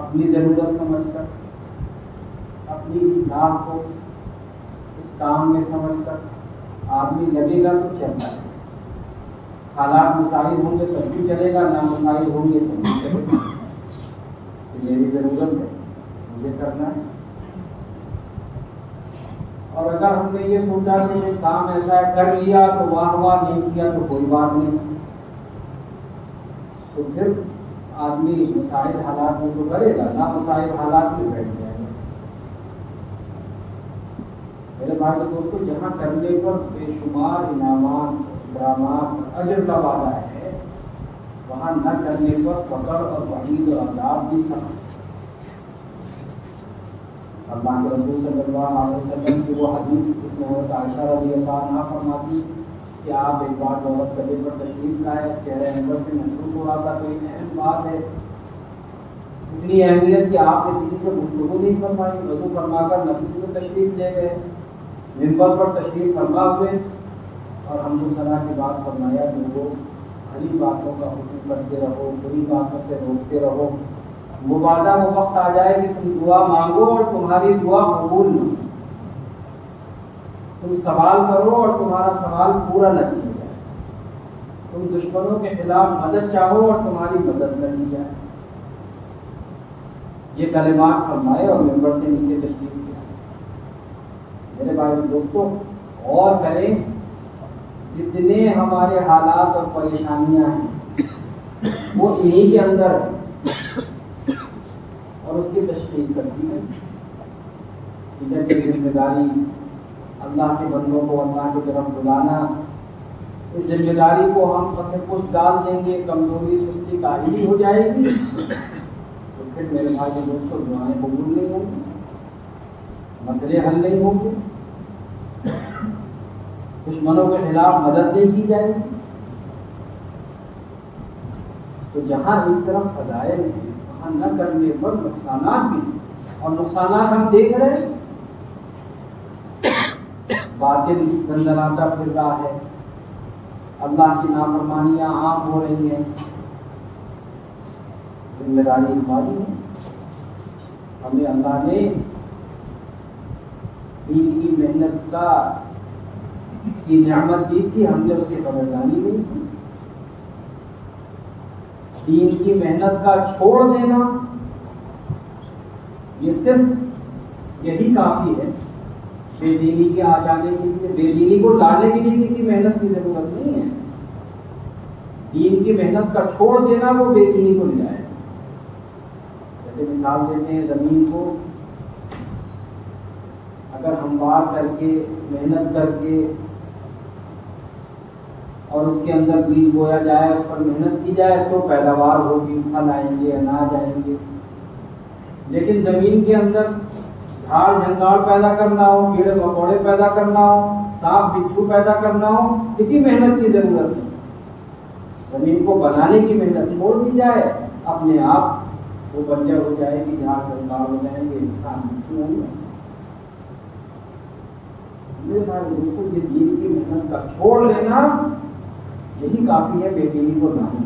اپنی ضرورت سمجھ کر، اپنی اصلاح کو اس کام میں سمجھ کر آدمی لگے گا تو چلتا ہے. حالات مساعد ہوں گے تب بھی چلے گا، نامساعد ہوں گے تب بھی چلے گا. میری ضرورت ہے، مجھے کرنا ہے. اور اگر ہم نے یہ سوچا کہ یہ کام ایسا ہے کر لیا تو واہ واہ، نہیں کیا تو کوئی بات نہیں، تو پھر آدمی مساعد حالات میں تو کرے گا، نامساعد حالات میں بیٹھ جائے گا. میرے بھائی دوستو، جہاں کرنے پر بے شمار انعامات، اکرامات، اجر کا وعدہ ہے، وہاں نہ کرنے پر فقر اور وعید اور عذاب بھی سخت. اللہ کے رسول صلی اللہ علیہ وسلم کی وہ حدیث جس میں حضرت عائشہ رضی اللہ عنہا فرماتی کہ آپ ایک بار دولت قدے پر تشریف لائے، چہرے انور سے محسوس ہو رہا تھا کوئی اہم بات ہے، اتنی اہمیت کہ آپ نے کسی سے گفتگو نہیں فرمائی. وضو فرما کر مسجد میں تشریف لے گئے، منبر پر تشریف فرما ہوئے اور ہم کو صلاح کی بات فرمایا کہ وہ بھلی باتوں کا حکم کرتے رہو، بری باتوں سے روکتے رہو. مبادہ وہ وقت آ جائے کہ تم دعا مانگو اور تمہاری دعا قبول نہ ہو، تم سوال کرو اور تمہارا سوال پورا نہ کیا جائے، تم دشمنوں کے خلاف مدد چاہو اور تمہاری مدد نہ کی جائے. یہ کلمات فرمائے اور منبر سے نیچے تشریف کیا. میرے بھائی دوستو، اور کریں جتنے ہمارے حالات اور پریشانیاں ہیں وہ انہی کے اندر ہے اور اس کی تشخیص کرتی ہے. ادھر کی ذمہ داری اللہ کے بندوں کو اللہ کی طرف بلانا، اس ذمہ داری کو ہم پس پش ڈال دیں گے، کمزوری سستی کاہلی ہو جائے گی، تو پھر میرے بھائی دوستوں دعائیں قبول نہیں ہوں گی، مسئلے حل نہیں ہوں گے، دشمنوں کے خلاف مدد نہیں کی جائے گی. تو جہاں ایک طرف فضائل ہیں وہاں نہ کرنے پر نقصانات بھی، اور نقصانات ہم دیکھ رہے ہیں. باطل دندناتا پھر رہا ہے، اللہ کی نافرمانیاں عام ہو رہی ہیں. ذمہ داری ہماری ہے، ہمیں اللہ نے دین کی محنت کی نعمت دی تھی، ہم نے اس کی قدردانی نہیں کی. دین کی محنت کا چھوڑ دینا یہ صرف یہی کافی ہے بے دینی کے آ جانے کے لیے. بے دینی کو لانے کے لیے کسی محنت کی ضرورت نہیں ہے. دین کی محنت کا چھوڑ دینا وہ بے دینی کو لے آئے. جیسے مثال دیتے ہیں، زمین کو اگر ہموار کر کے محنت کر کے اور اس کے اندر بیج بویا جائے، اس پر محنت کی جائے تو پیداوار ہوگی، پھل آئیں گے، اناج آئیں گے. لیکن زمین کے اندر جھاڑ جھنگاڑ پیدا کرنا ہو، کیڑے مکوڑے پیدا کرنا ہو، سانپ بچھو پیدا کرنا ہو، کسی محنت کی ضرورت نہیں. زمین کو بنانے کی محنت چھوڑ دی جائے، اپنے آپ وہ بنجر ہو جائے گی، جھاڑ جھنگاڑ ہو جائیں گے، انسان بچھو ہوں گے. میرے بھائی دوستوں، یہ دین کی محنت کا چھوڑ دینا یہی کافی ہے بے دینی کو لانے.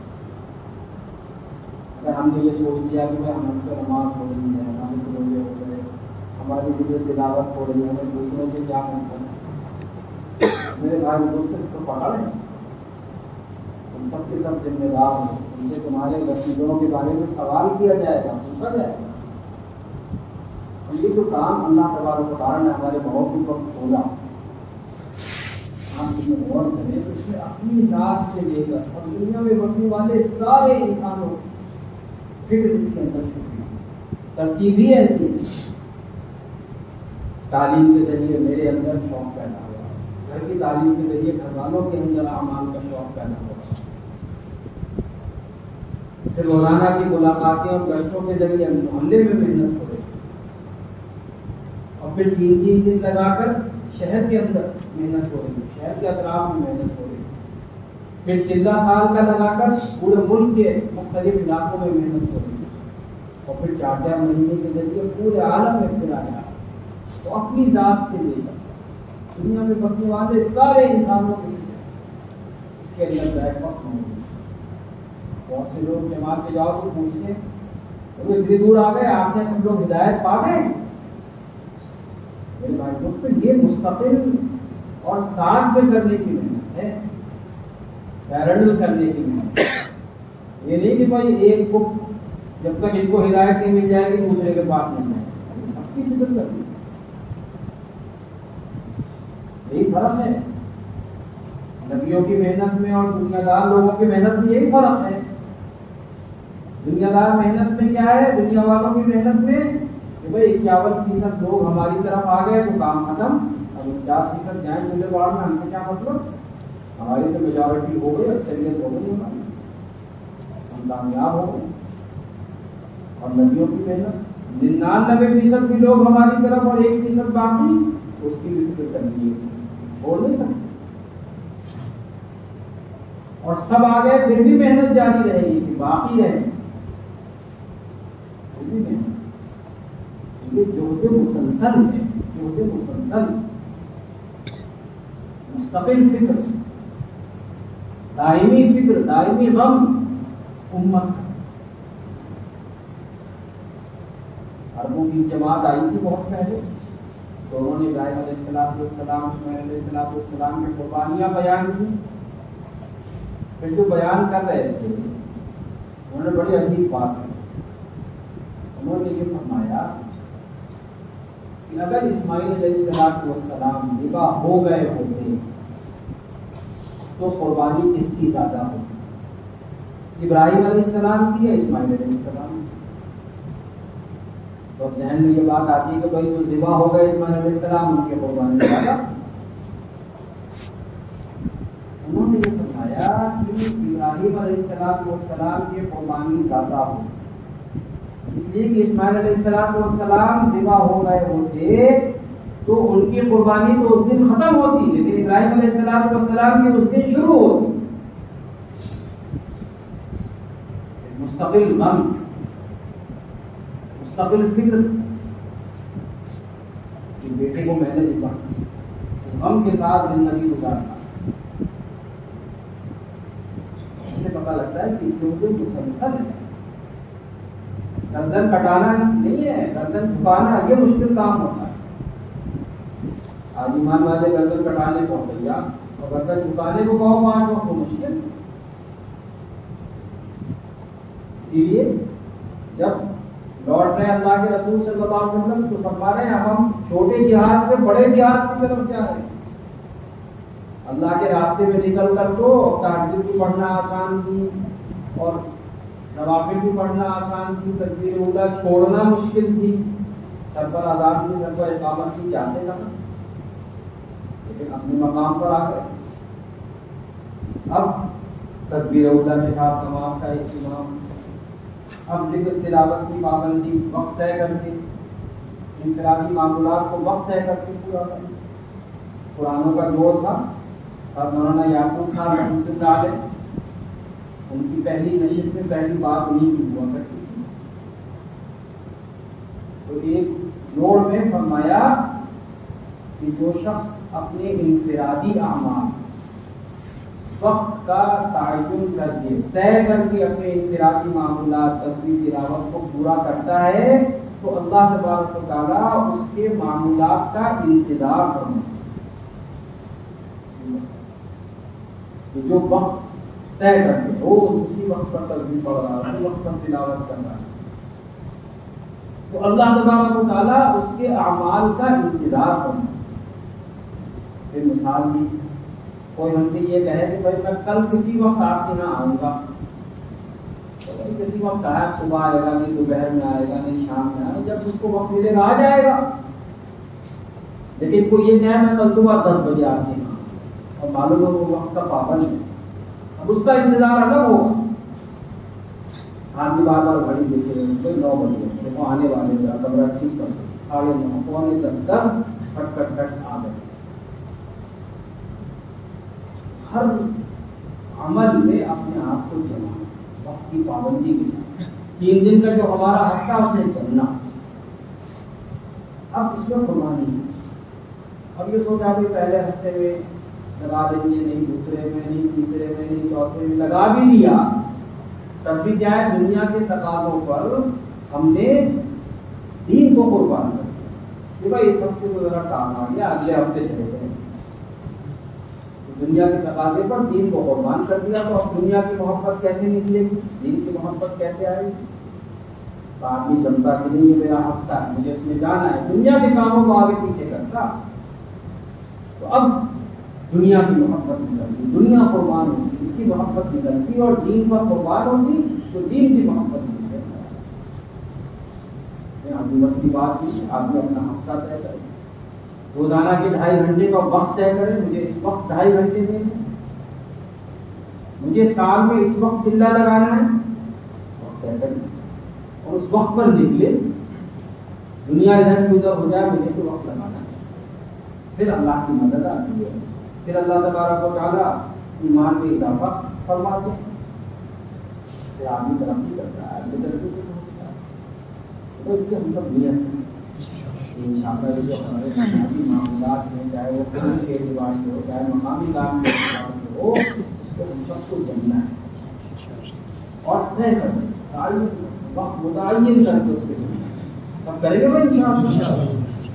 اگر ہم نے یہ سوچ لیا کہ ہم سے نماز ہو رہی ہے، ہمارے روزے ہو رہے، ہماری ذکر تلاوت ہو رہی ہے، ہمیں دوسروں سے کیا ملتا ہے. میرے بھائی دوستوں، اس کو پکڑ لیں، ہم سب کے سب ذمہ دار ہیں. ان سے تمہارے رسیدوں کے بارے میں سوال کیا جائے گا، پوچھا جائے گا. یہ جو کام اللہ تبارک و تعالیٰ نے ہمارے موقع پر کھولا، آپ اس میں غور کریں تو اس میں اپنی ذات سے لے کر اور دنیا میں بسنے والے سارے انسانوں فکر اس کے اندر چھپی ہے. ترتیب ہی ایسی ہے. تعلیم کے ذریعے میرے اندر شوق پیدا ہوا، گھر کی تعلیم کے ذریعے گھر والوں کے اندر اعمال کا شوق پیدا ہوا، پھر روزانہ کی ملاقاتیں اور گشتوں کے ذریعے محلے میں محنت ہو رہی، اور پھر 3 دن لگا کر شہر کے اندر محنت ہو رہی، شہر کے اطراف میں محنت ہو رہی، پھر 14 سال کا لگا کر پورے ملک کے مختلف علاقوں میں محنت ہو رہی، اور پھر 4 مہینے کے ذریعے پورے عالم میں پھیلا جا رہا. تو اپنی ذات سے لے کر دنیا میں بسنے والے سارے انسانوں کے لیے اس کے اندر بیک وقت موجود ہے. بہت سے لوگ جماعت میں جاؤ تو پوچھتے ہیں تو اتنی دور آ گئے، آپ نے سب لوگ ہدایت پا گئے. میرے بھائی دوستو یہ مستقل اور ساتھ میں کرنے کی محنت ہے، پیرلل کرنے کی محنت. یہ نہیں کہ بھائی ایک بک جب تک ان کو ہدایت نہیں مل جائے گی دوسرے کے پاس مل جائے گی. سب کی فکر کرنی، یہی فرق ہے. نبیوں کی محنت میں اور دنیا دار لوگوں کی محنت میں یہی فرق ہے. دنیا دار محنت میں کیا ہے؟ دنیا والوں کی محنت میں کہ بھائی 51% لوگ ہماری طرف آ گئے تو کام ختم. اب 50% جائیں چولہے باڑ میں، ہم سے کیا مطلب؟ ہماری تو میجورٹی ہو گئی، اکثریت ہو گئی، ہم کامیاب ہو گئے. اور نبیوں کی محنت 99% بھی لوگ ہماری طرف اور 1% باقی، اس کی بھی فکر کرنی ہے، چھوڑ نہیں سکتے. اور سب آ گئے پھر بھی محنت جاری رہے گی کہ باقی رہے. یہ جہد مسلسل ہے، جہد مسلسل، مستقل فکر، دائمی فکر، دائمی غم امت. عربوں کی جماعت آئی تھی بہت پہلے، تو انہوں نے ابراہیم علیہ السلام، اسماعیل علیہ السلام کی قربانیاں بیان کی. پھر جو بیان کر رہے تھے انہوں نے بڑی عجیب بات کی. انہوں نے یہ فرمایا کہ اگر اسماعیل علیہ السلام ذبح ہو گئے ہوتے تو قربانی کس کی زیادہ ہوتی؟ ابراہیم علیہ السلام کی یا اسماعیل علیہ السلام؟ تو اب ذہن میں یہ بات آتی ہے کہ بھائی جو ذبح ہو گئے اسماعیل علیہ السلام، ان کی قربانی زیادہ. انہوں نے یہ فرمایا کہ ابراہیم علیہ السلام کی قربانی زیادہ ہو، اس لیے کہ اسماعیل علیہ السلام ذبح ہو گئے ہوتے تو ان کی قربانی تو اس دن ختم ہوتی، لیکن ابراہیم علیہ السلام کی اس دن شروع ہوتی. مستقل غم، مستقل فکر کہ بیٹے کو میں نے ذبح، غم کے ساتھ زندگی گزارنا. اس سے پتہ لگتا ہے کہ جو مسلسل ہے. گردن کٹانا نہیں ہے، گردن جھکانا یہ مشکل کام ہوتا ہے. آج ایمان والے گردن کٹانے کو تیار اور گردن جھکانے کو کہو 5 وقت تو مشکل. اسی لیے جب لوٹ رہے اللہ کے رسول صلی اللہ علیہ وسلم تو فرما رہے ہیں ہم چھوٹے جہاد سے بڑے جہاد کی طرف جا رہے ہیں. اللہ کے راستے میں نکل کر تو تہجد بھی پڑھنا آسان تھی اور نوافل بھی پڑھنا آسان تھی، تکبیر اولیٰ چھوڑنا مشکل تھی، سر پر آزاد تھی، سر پر اقامت تھی، جاتے نہ، لیکن اپنے مقام پر آ گئے. اب تکبیر اولیٰ کے ساتھ نماز کا اہتمام، اب ذکر تلاوت کی پابندی وقت طے کر کے، انفرادی معمولات کو وقت طے کر کے پورا کرنا. قرآنوں کا دور تھا اور مولانا یعقوب صاحب رحمۃ اللہ علیہ ان کی پہلی نشست میں پہلی بات انہیں کی ہوا کرتی تھی. تو ایک جوڑ میں فرمایا کہ جو شخص اپنے انفرادی اعمال وقت کا تعین کر کے طے کر کے اپنے انفرادی معمولات تسبیح تلاوت کو پورا کرتا ہے تو اللہ تبارک و تعالیٰ اس کے معمولات کا انتظار کرتا ہے. جو وقت طے کر کے روز اسی وقت پر تسبیح پڑھ رہا ہے، اسی وقت پر تلاوت کر رہا ہے، تو اللہ تبارک و تعالیٰ اس کے اعمال کا انتظار کرتا ہے. پھر مثال دی، کوئی ہم سے یہ کہے کہ بھائی میں کل کسی وقت آپ کے یہاں آؤں گا، تو بھائی کسی وقت آیا، صبح آئے گا نہیں، دوپہر میں آئے گا نہیں، شام میں آئے گا، جب اس کو وقت ملے گا آ جائے گا. لیکن کوئی یہ کہے میں کل صبح 10 بجے آپ کے یہاں، اور معلوم ہے وہ وقت کا پابند ہے، اب اس کا انتظار الگ ہوگا. آدمی بار بار گھڑی دیکھے رہے کوئی 9 بجے دیکھو آنے والے کا کمرہ ٹھیک کر 9:30 پونے 10 کٹ کٹ کٹ آ گئے. ہر عمل میں اپنے آپ کو جمع وقت کی پابندی کے ساتھ 3 دن کا جو ہمارا ہفتہ اس میں چلنا. اب اس میں قربانی، اب یہ سوچا کہ پہلے ہفتے میں لگا دیں گے، نہیں دوسرے میں نہیں، تیسرے میں نہیں، چوتھے میں لگا بھی لیا، تب بھی کیا ہے دنیا کے تقاضوں پر ہم نے دین کو قربان کر دیا کہ بھائی اس ہفتے کو ذرا کام آ گیا، اگلے ہفتے چلے گئے، دنیا کے تقاضے پر دین کو قربان کر دیا، تو اب دنیا کی محبت کیسے نکلے گی، دین کی محبت کیسے آئے گی؟ تو آدمی جمتا کہ نہیں یہ میرا ہفتہ ہے، مجھے اس میں جانا ہے، دنیا کے کاموں کو آگے پیچھے کرتا، تو اب دنیا کی محبت نکلتی، دنیا قربان ہوتی، اس کی محبت نکلتی، اور دین پر قربان ہوتی تو دین کی محبت نکلتی۔ عظمت کی بات نہیں، آدمی اپنا ہفتہ طے کرے، روزانہ کے 2.5 گھنٹے کا وقت طے کرے، مجھے اس وقت 2.5 گھنٹے دیں، مجھے سال میں اس وقت چلہ لگانا ہے، وقت طے کرے اور اس وقت پر نکلے، دنیا ادھر کی ادھر ہو جائے، مجھے تو وقت لگانا ہے، پھر اللہ کی مدد آتی ہے، پھر اللہ تبارک و تعالیٰ ایمان میں اضافہ فرماتے ہیں، پھر آدمی ترقی کرتا ہے، آدمی ترقی کرتا ہے۔ تو اس کے ہم سب نیت انشاءاللہ جو ہمارے بنیادی معاملات ہیں، چاہے وہ قوم کے اعتبار سے ہو، چاہے مقامی کام کے اعتبار سے ہو، اس کو ہم سب کو جاننا ہے اور طے کرنا، وقت متعین کر کے اس پہ سب کریں گے بھائی انشاءاللہ۔